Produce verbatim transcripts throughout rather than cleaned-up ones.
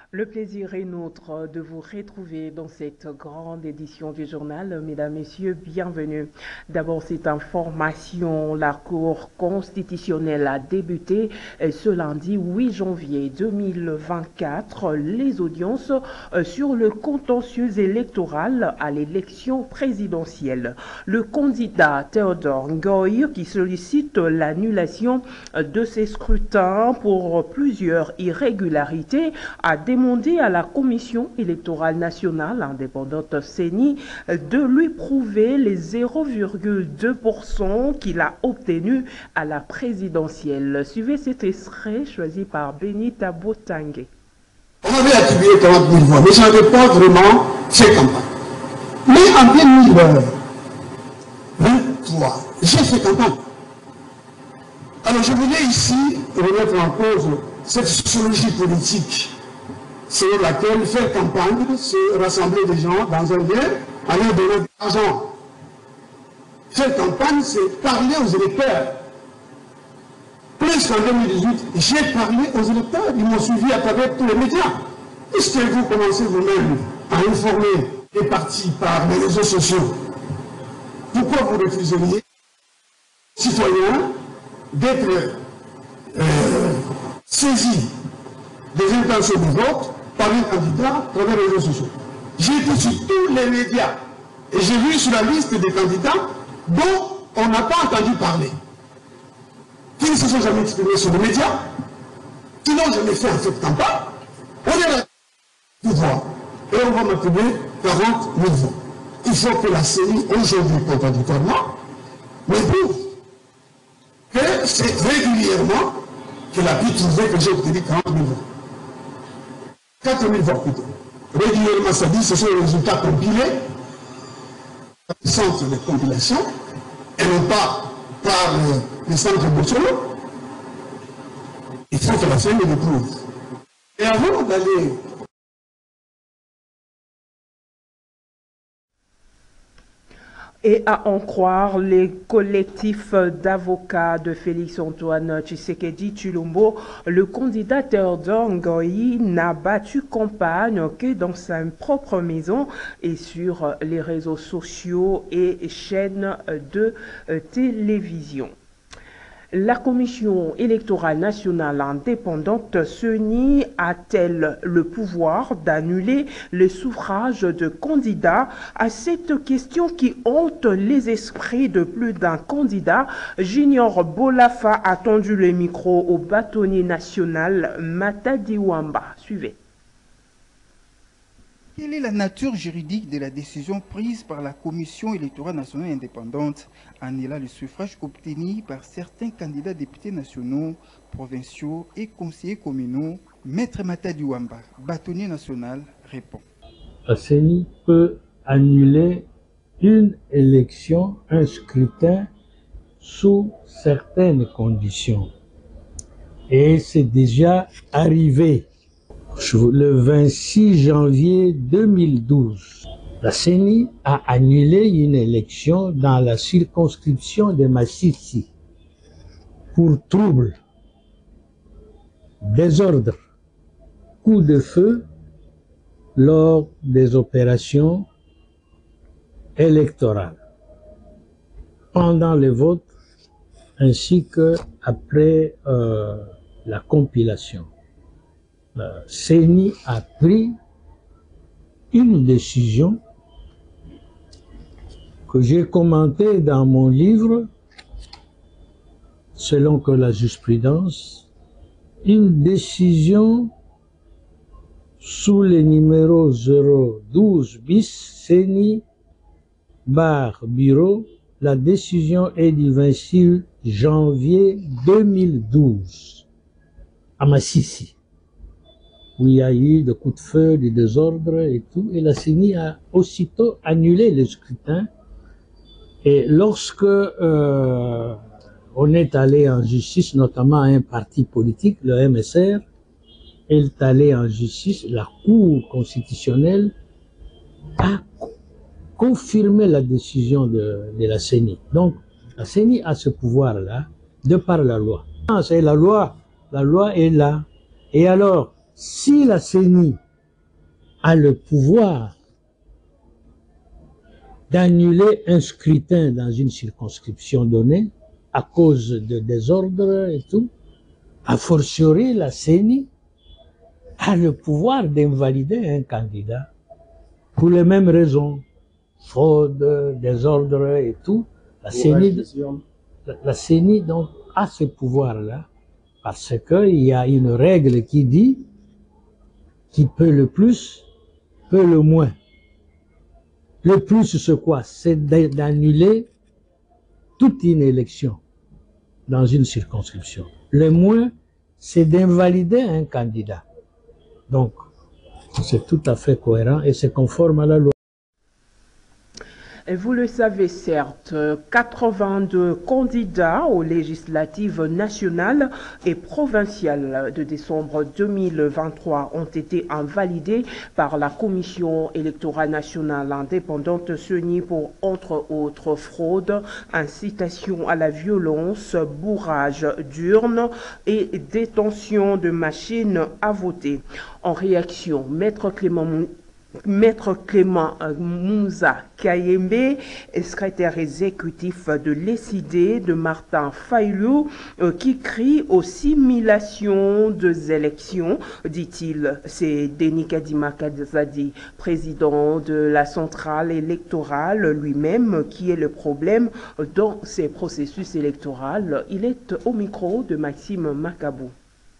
Le plaisir est nôtre de vous retrouver dans cette grande édition du journal. Mesdames, Messieurs, bienvenue. D'abord, cette information, la Cour constitutionnelle a débuté ce lundi huit janvier deux mille vingt-quatre les audiences sur le contentieux électoral à l'élection présidentielle. Le candidat Théodore Ngoy, qui sollicite l'annulation de ces scrutins pour plusieurs irrégularités, a demandé à la Commission électorale nationale indépendante C E N I de lui prouver les zéro virgule deux pour cent qu'il a obtenus à la présidentielle. Suivez cet extrait choisi par Benita Botangue. On avait attribué quarante mille voix, mais je n'avais pas vraiment fait campagne. Mais en deux mille vingt-trois, j'ai fait campagne. Alors je voulais ici remettre en cause cette sociologie politique selon laquelle faire campagne, c'est rassembler des gens dans un lieu, aller donner de l'argent. Faire campagne, c'est parler aux électeurs. Plus qu'en deux mille dix-huit, j'ai parlé aux électeurs, ils m'ont suivi à travers tous les médias. Puisque vous commencez vous-même à informer les partis par les réseaux sociaux, pourquoi vous refuseriez, citoyens, d'être euh, saisis des intentions de vote par un candidat à travers les réseaux sociaux? J'ai été sur tous les médias et j'ai vu sur la liste des candidats dont on n'a pas entendu parler, qui ne se sont jamais exprimés sur les médias, qui n'ont jamais fait en fait campagne. On est là, pouvoir, et on va m'attribuer quarante mille voix. Il faut que la C E N I, aujourd'hui contradictoirement, me prouve que c'est régulièrement qu'elle a pu trouver que j'ai obtenu quarante mille voix. quatre mille voix plutôt. Régulièrement, ça dit, ce sont les résultats compilés, centre de compilation, et non pas par euh, les centres de solo. Il faut que la C E N I le prouve. Et avant d'aller Et à en croire les collectifs d'avocats de Félix-Antoine Tshisekedi Tshilombo, le candidat Théodore Ngoy n'a battu campagne que dans sa propre maison et sur les réseaux sociaux et chaînes de télévision. La Commission électorale nationale indépendante C E N I a-t-elle le pouvoir d'annuler les suffrages de candidats? À cette question qui hante les esprits de plus d'un candidat, Junior Bolafa a tendu le micro au bâtonnier national Matadi Wamba. Suivez. Quelle est la nature juridique de la décision prise par la Commission électorale nationale indépendante en annulant le suffrage obtenu par certains candidats députés nationaux, provinciaux et conseillers communaux? Maître Matadi Wamba, bâtonnier national, répond. La C E N I peut annuler une élection, un scrutin sous certaines conditions. Et c'est déjà arrivé. Le vingt-six janvier deux mille douze, la C E N I a annulé une élection dans la circonscription de Massissi pour trouble, désordre, coup de feu lors des opérations électorales, pendant les votes ainsi qu'après euh, la compilation. La C E N I a pris une décision que j'ai commentée dans mon livre, selon que la jurisprudence, une décision sous le numéro zéro douze bis C E N I bar bureau. La décision est du vingt-six janvier deux mille douze à Massissi, où il y a eu des coups de feu, des désordres et tout, et la C E N I a aussitôt annulé le scrutin. Et lorsque euh, on est allé en justice, notamment un parti politique, le M S R, est allé en justice, la Cour constitutionnelle a confirmé la décision de, de la C E N I. Donc, la C E N I a ce pouvoir-là, de par la loi. C'est la loi, la loi est là. Et alors, si la C E N I a le pouvoir d'annuler un scrutin dans une circonscription donnée à cause de désordre et tout, a fortiori la C E N I a le pouvoir d'invalider un candidat pour les mêmes raisons, fraude, désordre et tout. La C E N I, la, la C E N I donc a ce pouvoir-là parce qu'il y a une règle qui dit qui peut le plus, peut le moins. Le plus, c'est quoi? C'est d'annuler toute une élection dans une circonscription. Le moins, c'est d'invalider un candidat. Donc, c'est tout à fait cohérent et c'est conforme à la loi. Et vous le savez certes, quatre-vingt-deux candidats aux législatives nationales et provinciales de décembre deux mille vingt-trois ont été invalidés par la Commission électorale nationale indépendante C E N I pour, entre autres, fraude, incitation à la violence, bourrage d'urnes et détention de machines à voter. En réaction, Maître Clément Maître Clément Mouza Kayembe, secrétaire exécutif de l'E C I D de Martin Fayulu, euh, qui crie aux simulations des élections, dit-il. C'est Denis Kadima Kazadi, président de la centrale électorale lui-même, qui est le problème dans ces processus électoraux. Il est au micro de Maxime Makabou.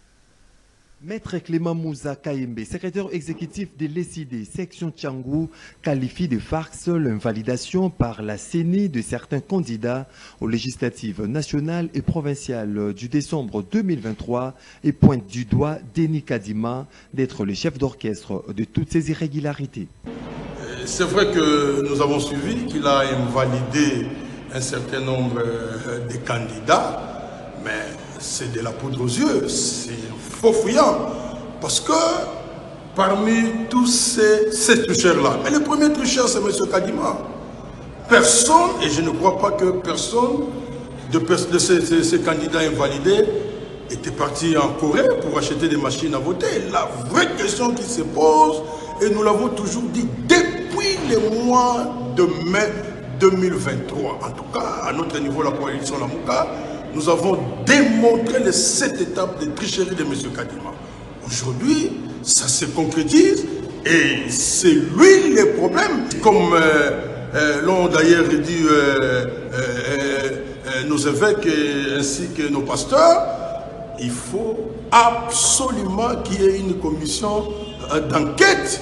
Maître Clément Mouza Kayembe, secrétaire exécutif de l'E C I D, section Tchangou, qualifie de farce l'invalidation par la C E N I de certains candidats aux législatives nationales et provinciales du décembre deux mille vingt-trois et pointe du doigt Denis Kadima d'être le chef d'orchestre de toutes ces irrégularités. C'est vrai que nous avons suivi qu'il a invalidé un certain nombre de candidats, mais c'est de la poudre aux yeux, c'est faux fouillant, parce que parmi tous ces, ces tricheurs-là, mais le premier tricheur c'est M. Kadima. Personne, et je ne crois pas que personne de, de ces, ces, ces candidats invalidés était parti en Corée pour acheter des machines à voter. La vraie question qui se pose, et nous l'avons toujours dit depuis le mois de mai deux mille vingt-trois, en tout cas à notre niveau, la coalition Lamouka, nous avons démontré les sept étapes de tricherie de M. Kadima. Aujourd'hui, ça se concrétise et c'est lui le problème. Comme euh, euh, l'ont d'ailleurs dit euh, euh, euh, nos évêques et, ainsi que nos pasteurs, il faut absolument qu'il y ait une commission euh, d'enquête.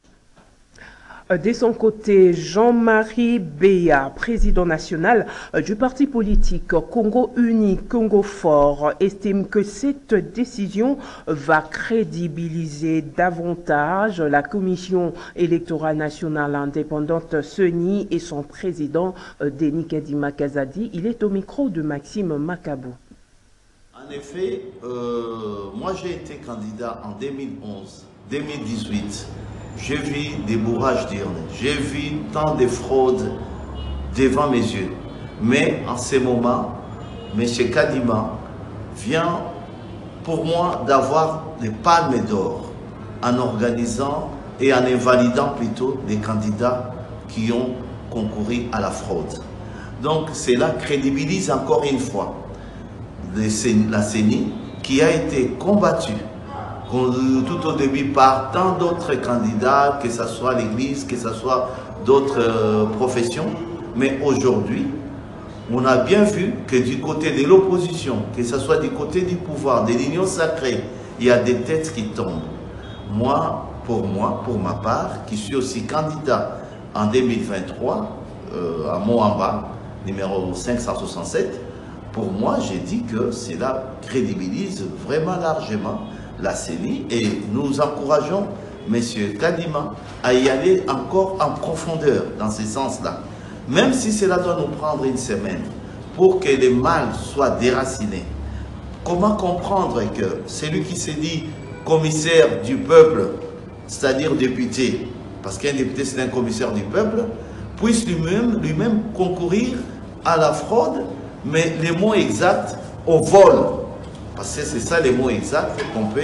De son côté, Jean-Marie Béa, président national du parti politique Congo Uni, Congo Fort, estime que cette décision va crédibiliser davantage la Commission électorale nationale indépendante C E N I et son président Denis Kadima Kazadi. Il est au micro de Maxime Makabou. En effet, euh, moi j'ai été candidat en deux mille onze, deux mille dix-huit. J'ai vu des bourrages d'urnes, j'ai vu tant de fraudes devant mes yeux. Mais en ce moment, M. Kadima vient pour moi d'avoir des palmes d'or en organisant et en invalidant plutôt les candidats qui ont concouru à la fraude. Donc cela crédibilise encore une fois la C E N I qui a été combattue tout au début par tant d'autres candidats, que ce soit l'Église, que ce soit d'autres euh, professions. Mais aujourd'hui, on a bien vu que du côté de l'opposition, que ce soit du côté du pouvoir, de l'union sacrée, il y a des têtes qui tombent. Moi, pour moi, pour ma part, qui suis aussi candidat en deux mille vingt-trois, euh, à Moamba, numéro cinq cent soixante-sept, pour moi, j'ai dit que cela crédibilise vraiment largement la C E N I et nous encourageons M. Kadima à y aller encore en profondeur dans ce sens-là. Même si cela doit nous prendre une semaine pour que le mal soit déraciné. Comment comprendre que celui qui se dit commissaire du peuple, c'est-à-dire député, parce qu'un député c'est un commissaire du peuple, puisse lui-même lui-même concourir à la fraude, mais les mots exacts au vol. Parce que c'est ça les mots exacts qu'on peut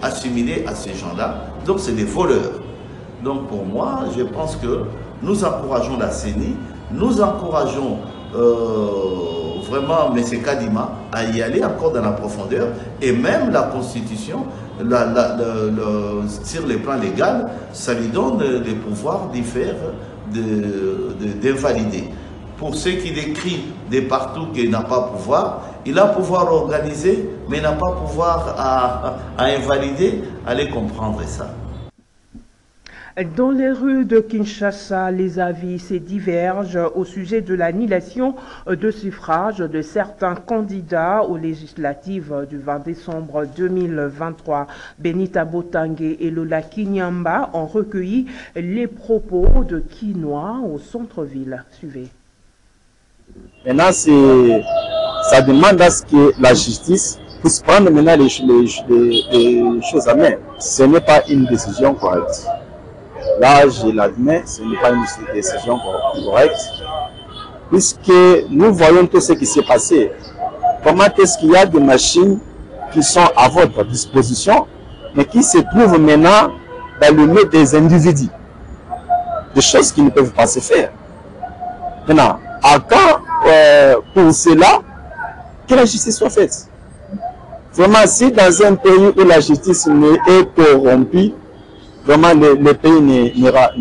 assimilés à ces gens-là. Donc c'est des voleurs. Donc pour moi, je pense que nous encourageons la C E N I, nous encourageons euh, vraiment M. Kadima à y aller encore dans la profondeur, et même la Constitution, la, la, le, le, sur le plan légal, ça lui donne le pouvoir d'y faire, d'invalider. Pour ceux qui décrivent de partout qu'il n'a pas pouvoir, il a pouvoir organiser, mais il n'a pas pouvoir à, à invalider. Allez comprendre ça. Dans les rues de Kinshasa, les avis se divergent au sujet de l'annulation de suffrage de certains candidats aux législatives du vingt décembre deux mille vingt-trois. Benita Botangé et Lola Kinyamba ont recueilli les propos de Kinois au centre-ville. Suivez. Maintenant, ça demande à ce que la justice puisse prendre maintenant les, les, les, les choses à main. Ce n'est pas une décision correcte. Là, je l'admets, ce n'est pas une décision correcte, puisque nous voyons tout ce qui s'est passé. Comment est-ce qu'il y a des machines qui sont à votre disposition, mais qui se trouvent maintenant dans le nez des individus? Des choses qui ne peuvent pas se faire. Maintenant, à quand euh, pour cela que la justice soit faite? Vraiment, si dans un pays où la justice est corrompue, vraiment le, le pays n'ira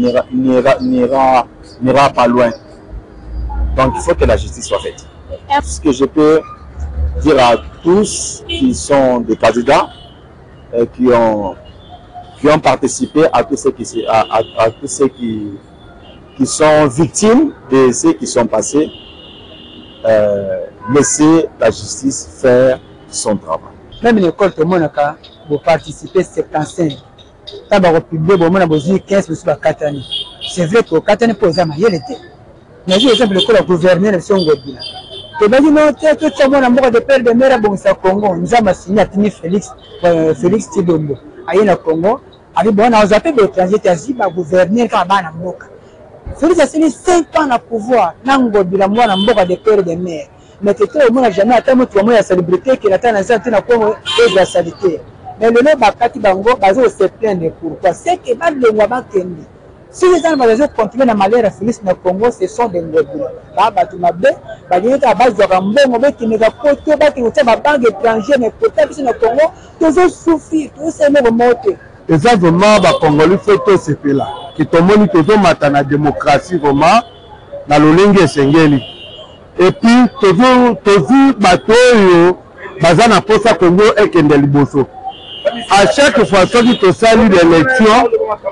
pas loin. Donc il faut que la justice soit faite. Ce que je peux dire à tous qui sont des candidats, euh, qui, ont, qui ont participé à tous ceux qui, à, à, à tous ceux qui qui sont victimes de ce qui sont passés, euh, laisser la justice faire son travail. Même l'école, tout le monde a participé à septante-cinq. Quand on a publié, on a besoin quinze plus quatre années. C'est vrai que quatre années pour les amis, il était. Mais j'ai exemple l'école a gouverné la Songo Bila. Et bien, non, tout le monde a mort de père de mère à Bonsa Congo. Nous avons signé à Tini Félix, Félix Tidombo. À Yéna Congo, avec bon, on a appelé l'étranger, qui a dit, bah, gouverner quand on a moka. Félix a signé cinq ans à pouvoir. Nango Bila, moi, on a mort de père de mère. Mais tout le monde n'a jamais atteint la célébrité qui attend la santé na Congo et la sanité. Mais le nom Bakati Bango, bazo se plaindre pourquoi? C'est que mal le Waba Kendi. Si les gens vont continuer à malheur à Félix na Congo, ce sont des ngobis. Bah, bah, tu m'as dit, bah, il y a des bases de Rambo, qui ne va pas tout, bah, qui ont ma banque étrangère, mais peut-être que na Congo, tous ont souffert, tous ces mêmes mots. Exactement, bah, Congolais fait tout ce fait là. Qui tombe, qui tombe dans la démocratie, vraiment, dans le lingue sengeli. Et puis, toujours, toujours, bateau, bazana posa Congo et Kendel Bosso. À chaque fois que tu salues l'élection,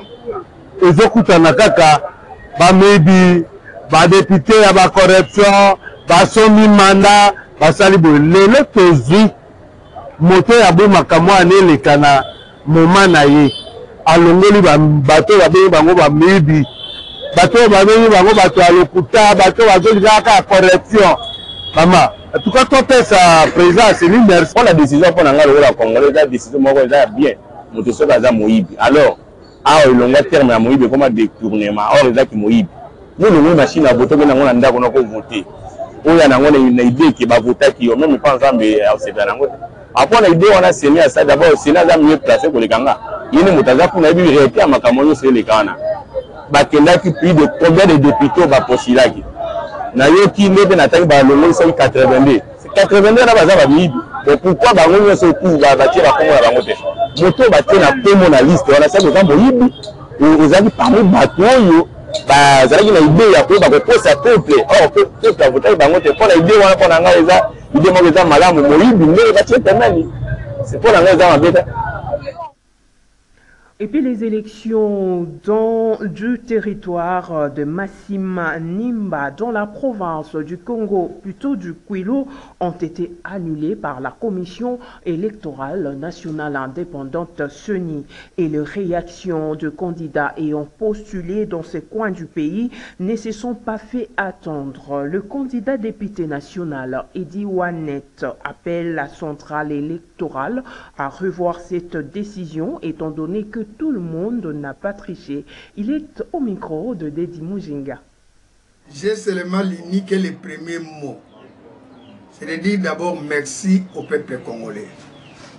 ils ont un kaka, ba maybe, ba député, ba corruption, ba somi mandat, ba salibo. Lelo tozi, moto ya bo makamwa ane le kana, moment na ye. Alongoli ba bateau ba be bango ba maybe. Bateau ba be bango bateau alokuta, bateau ba zo kaka corruption. Maman. En tout cas, toi, ça, président, c'est lui, merci. Pour la décision pour la Congolais, la décision, moi, je bien. Mon tesson, c'est Moïbi. Alors, ah, il y a un terme à Moïbi, comment détournement. Or, il y a qui Moïbi. Nous, nous, machine à voter, nous avons un qu'on a voté. Où il y a une idée qui va voter, qui, même pas ensemble, c'est bien. Après, l'idée, on a séné à ça, d'abord, le Sénat a mieux placé pour les Kanga. Il y a une moutaza pour nous réécrire à Makamoyo, c'est les Kana. Bakenda qui plus de combien de députés va possible. Nayoki nebe nataki ba longo so quatre-vingt-deux quatre-vingt-deux na baza ba mibi pourquoi ba ngoni so ku ba batie ba kongo ba ngote moto ba tie na pomo na liste wana sa ko boyibi ezali parmi bato yo ba zalaki na idée ya ko ba ko posa peuple oh peuple a voté ba ngote pour la idée wana pour nga eza idée mo eza malamu moyibi nde ba tie temani c'est pour nga eza mabeta. Et puis les élections dans du territoire de Massima Nimba, dans la province du Congo, plutôt du Kwilu, ont été annulées par la Commission électorale nationale indépendante C E N I. Et les réactions de candidats ayant postulé dans ces coins du pays ne se sont pas fait attendre. Le candidat député national, Edi Wanet, appelle la centrale électorale à revoir cette décision, étant donné que tout le monde n'a pas triché. Il est au micro de Dedi Mujinga. J'ai seulement l'unique et le premier mot. C'est de dire d'abord merci au peuple congolais.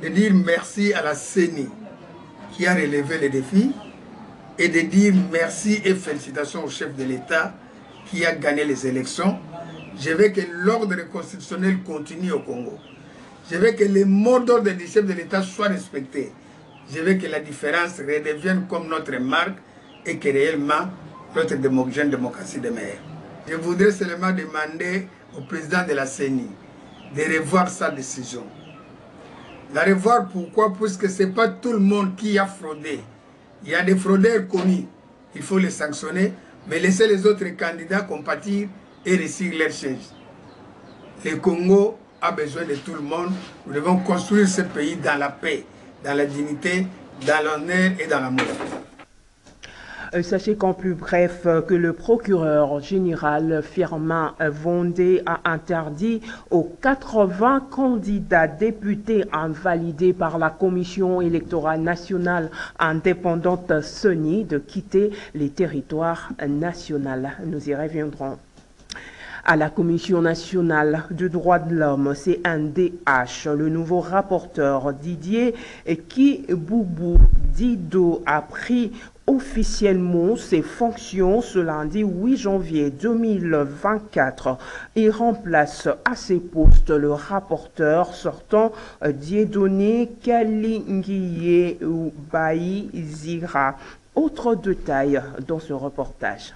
de dire merci à la C E N I qui a relevé les défis et de dire merci et félicitations au chef de l'État qui a gagné les élections. Je veux que l'ordre constitutionnel continue au Congo. Je veux que les mots d'ordre du chef de l'État soient respectés. Je veux que la différence redevienne comme notre marque et que réellement notre démo jeune démocratie demeure. Je voudrais seulement demander au président de la C E N I de revoir sa décision. La revoir pourquoi? Puisque ce n'est pas tout le monde qui a fraudé. Il y a des fraudeurs connus, il faut les sanctionner, mais laisser les autres candidats compatir et réussir leur chaise. Le Congo a besoin de tout le monde. Nous devons construire ce pays dans la paix, dans la dignité, dans l'honneur et dans l'amour. Sachez qu'en plus bref, que le procureur général Firmin Vondé a interdit aux quatre-vingts candidats députés invalidés par la Commission électorale nationale indépendante C E N I de quitter les territoires nationaux. Nous y reviendrons. À la Commission nationale des droits de l'homme, C N D H, le nouveau rapporteur Didier Kiboubou Dido a pris officiellement ses fonctions ce lundi huit janvier deux mille vingt-quatre. Il remplace à ses postes le rapporteur sortant Dieudonné Kalingié Bayi Zira. Autre détail dans ce reportage.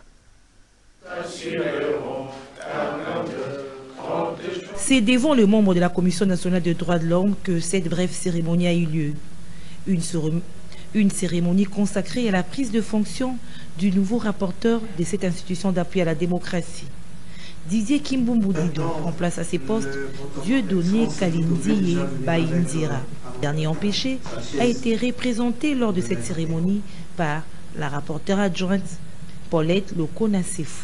C'est devant le membre de la Commission nationale des droits de l'homme que cette brève cérémonie a eu lieu. Une, une cérémonie consacrée à la prise de fonction du nouveau rapporteur de cette institution d'appui à la démocratie. Didier Kiboubou Dido remplace à ses postes Dieudonné Kalingié Bayi Zira. Le dernier empêché a été représenté lors de cette cérémonie par la rapporteure adjointe Paulette Lokonasefou.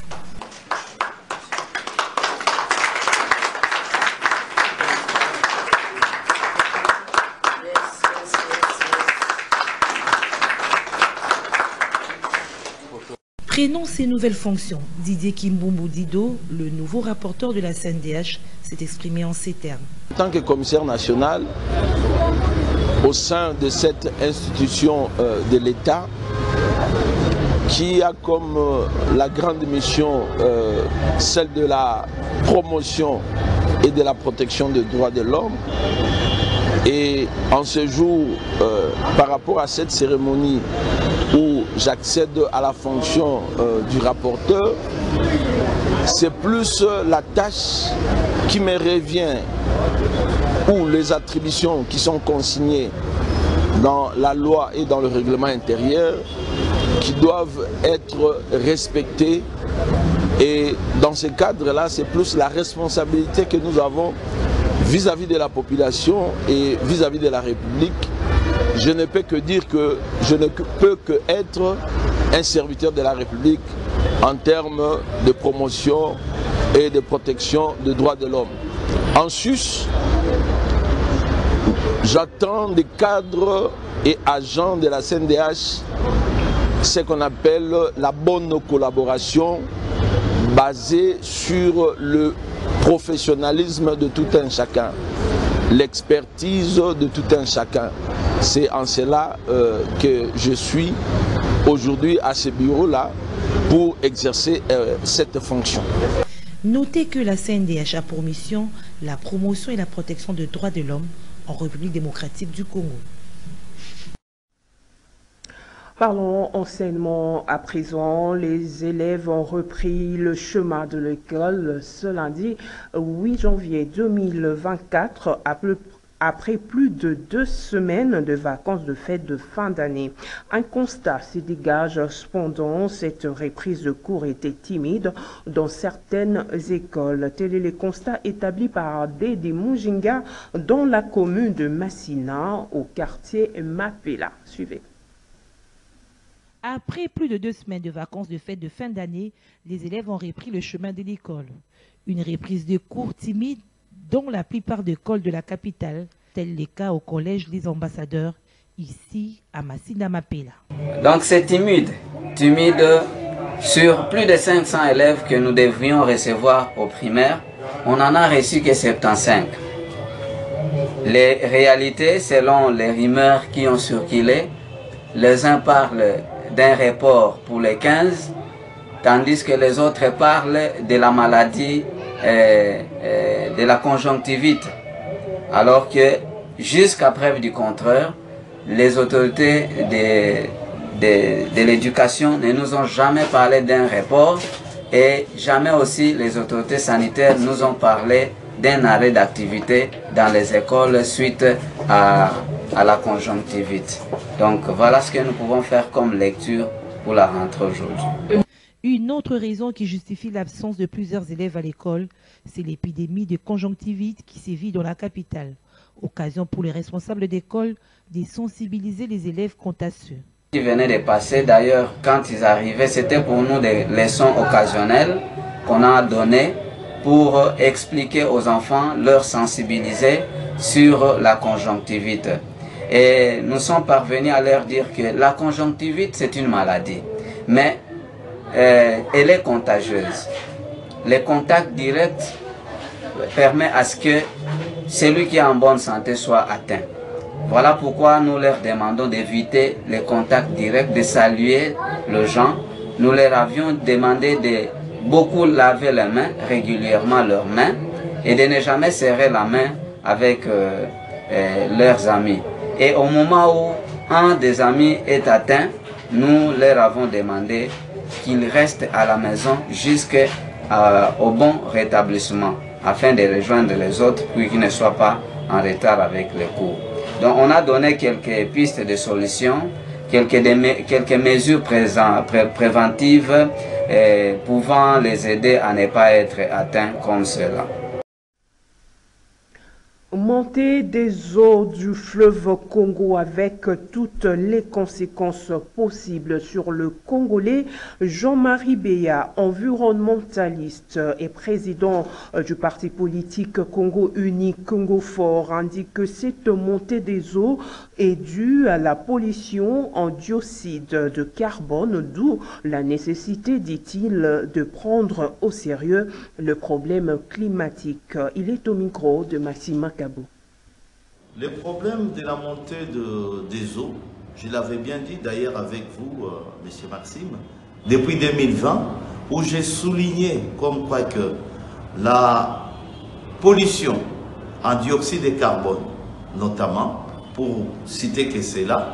Prenant ses nouvelles fonctions, Didier Kiboubou Dido, le nouveau rapporteur de la C N D H, s'est exprimé en ces termes. En tant que commissaire national, au sein de cette institution euh, de l'État, qui a comme euh, la grande mission euh, celle de la promotion et de la protection des droits de l'homme. Et en ce jour, euh, par rapport à cette cérémonie où j'accède à la fonction euh, du rapporteur, c'est plus la tâche qui me revient ou les attributions qui sont consignées dans la loi et dans le règlement intérieur qui doivent être respectées. Et dans ce cadre-là, c'est plus la responsabilité que nous avons vis-à-vis de la population et vis-à-vis de la République. Je ne peux que dire que je ne peux que être un serviteur de la République en termes de promotion et de protection des droits de l'homme. En sus, j'attends des cadres et agents de la C N D H ce qu'on appelle la bonne collaboration basée sur le professionnalisme de tout un chacun, l'expertise de tout un chacun. C'est en cela euh, que je suis aujourd'hui à ce bureau-là pour exercer euh, cette fonction. Notez que la C N D H a pour mission la promotion et la protection des droits de l'homme en République démocratique du Congo. Parlons enseignement à présent. Les élèves ont repris le chemin de l'école ce lundi huit janvier deux mille vingt-quatre après plus de deux semaines de vacances de fête de fin d'année. Un constat se dégage cependant, cette reprise de cours était timide dans certaines écoles. Tel est le constat établi par Dédé Mujinga dans la commune de Massina au quartier Mapela. Suivez. Après plus de deux semaines de vacances de fête de fin d'année, les élèves ont repris le chemin de l'école. Une reprise de cours timide dans la plupart des écoles de la capitale, tel les cas au collège des ambassadeurs, ici à Massina Mapela. Donc c'est timide, timide sur plus de cinq cents élèves que nous devrions recevoir au primaire, on en a reçu que soixante-quinze. Les réalités, selon les rumeurs qui ont circulé, les uns parlent d'un report pour les quinze, tandis que les autres parlent de la maladie, euh, euh, de la conjonctivite. Alors que, jusqu'à preuve du contraire, les autorités de, de, de l'éducation ne nous ont jamais parlé d'un report et jamais aussi les autorités sanitaires nous ont parlé d'un arrêt d'activité dans les écoles suite à, à la conjonctivite. Donc voilà ce que nous pouvons faire comme lecture pour la rentrée aujourd'hui. Une autre raison qui justifie l'absence de plusieurs élèves à l'école, c'est l'épidémie de conjonctivite qui sévit dans la capitale. Occasion pour les responsables d'école de sensibiliser les élèves quant à ce. Qui venaient de passer, d'ailleurs, quand ils arrivaient, c'était pour nous des leçons occasionnelles qu'on a données pour expliquer aux enfants, leur sensibiliser sur la conjonctivite. Et nous sommes parvenus à leur dire que la conjonctivite, c'est une maladie, mais euh, elle est contagieuse. Les contacts directs permettent à ce que celui qui est en bonne santé soit atteint. Voilà pourquoi nous leur demandons d'éviter les contacts directs, de saluer les gens. Nous leur avions demandé de beaucoup laver les mains, régulièrement leurs mains, et de ne jamais serrer la main avec euh, euh, leurs amis. Et au moment où un des amis est atteint, nous leur avons demandé qu'il reste à la maison jusqu'au euh, bon rétablissement, afin de rejoindre les autres, puis qu'ils ne soient pas en retard avec les cours. Donc on a donné quelques pistes de solutions, quelques, de, quelques mesures présent, pré, préventives eh, pouvant les aider à ne pas être atteints comme cela. Montée des eaux du fleuve Congo avec toutes les conséquences possibles sur le Congolais. Jean-Marie Béa, environnementaliste et président du parti politique Congo Uni, Congo Fort, indique que cette montée des eaux est due à la pollution en dioxyde de carbone, d'où la nécessité, dit-il, de prendre au sérieux le problème climatique. Il est au micro de Maxime Kabou. Le problème de la montée de, des eaux, je l'avais bien dit d'ailleurs avec vous, euh, M. Maxime, depuis deux mille vingt, où j'ai souligné comme quoi que la pollution en dioxyde de carbone, notamment, pour citer que c'est là,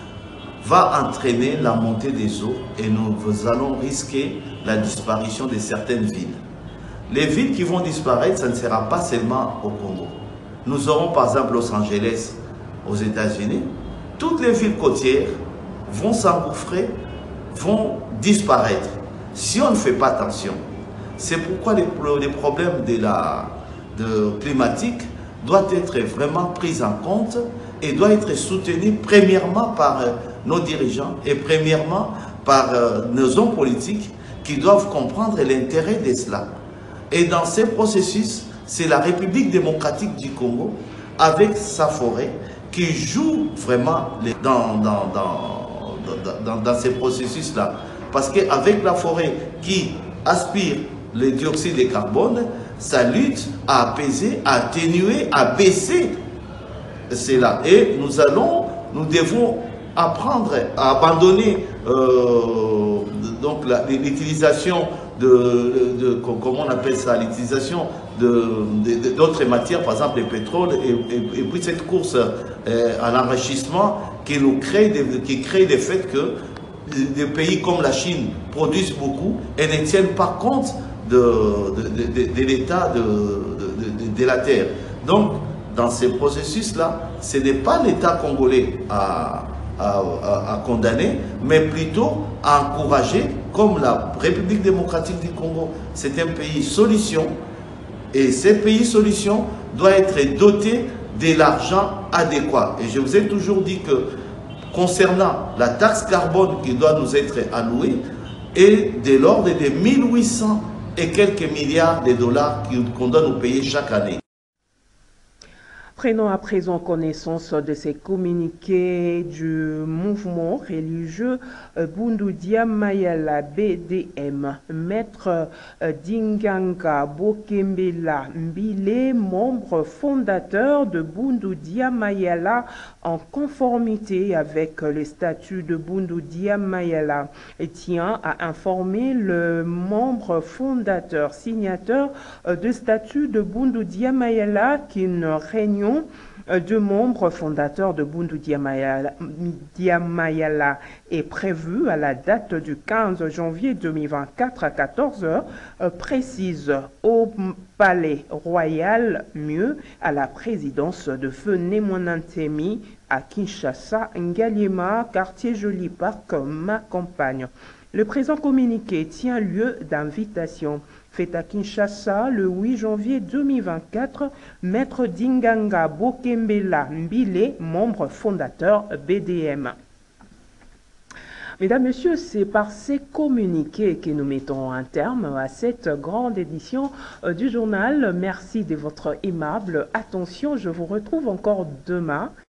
va entraîner la montée des eaux et nous allons risquer la disparition de certaines villes. Les villes qui vont disparaître, ça ne sera pas seulement au Congo. Nous aurons par exemple Los Angeles aux États-Unis. Toutes les villes côtières vont s'engouffrer, vont disparaître si on ne fait pas attention. C'est pourquoi les, les problèmes de la, de climatique doivent être vraiment pris en compte et doivent être soutenus premièrement par euh, nos dirigeants et premièrement par euh, nos hommes politiques qui doivent comprendre l'intérêt de cela. Et dans ces processus, c'est la République démocratique du Congo, avec sa forêt, qui joue vraiment les, dans, dans, dans, dans, dans ces processus-là. Parce qu'avec la forêt qui aspire le dioxyde de carbone, ça lutte à apaiser, à atténuer, à baisser cela. Et nous allons, nous devons apprendre à abandonner euh, donc l'utilisation de, de, de, comment on appelle ça, l'utilisation d'autres matières, par exemple le pétrole, et, et, et puis cette course euh, à l'enrichissement qui nous crée, des, qui crée le fait que des pays comme la Chine produisent beaucoup et ne tiennent pas compte de, de, de, de, de l'état de, de, de, de la terre. Donc, dans ces processus-là, ce n'est pas l'État congolais à, à, à, à condamner, mais plutôt à encourager, comme la République démocratique du Congo, c'est un pays solution, et ces pays solutions doivent être dotés de l'argent adéquat. Et je vous ai toujours dit que concernant la taxe carbone qui doit nous être allouée, est de l'ordre de mille huit cents et quelques milliards de dollars qu'on doit nous payer chaque année. Prenons à présent connaissance de ces communiqués du mouvement religieux Bundu Dia Mayala B D M. Maître Dinganga Bokembela Mbile, membre fondateur de Bundu Dia Mayala, en conformité avec les statuts de Bundu Dia Mayala, tient à informer le membre fondateur signateur de statut de Bundu Dia Mayala qu'une réunion de membres fondateurs de Bundu Dia Mayala, Dia Mayala est prévue à la date du quinze janvier deux mille vingt-quatre à quatorze heures précise au Palais Royal, mieux à la présidence de Feu Némonantemi à Kinshasa, Ngaliema, quartier Joli Parc, ma campagne. Le présent communiqué tient lieu d'invitation. Fait à Kinshasa le huit janvier deux mille vingt-quatre, Maître Dinganga Bokembela Mbile, membre fondateur B D M. Mesdames, Messieurs, c'est par ces communiqués que nous mettons un terme à cette grande édition du journal. Merci de votre aimable attention. Je vous retrouve encore demain.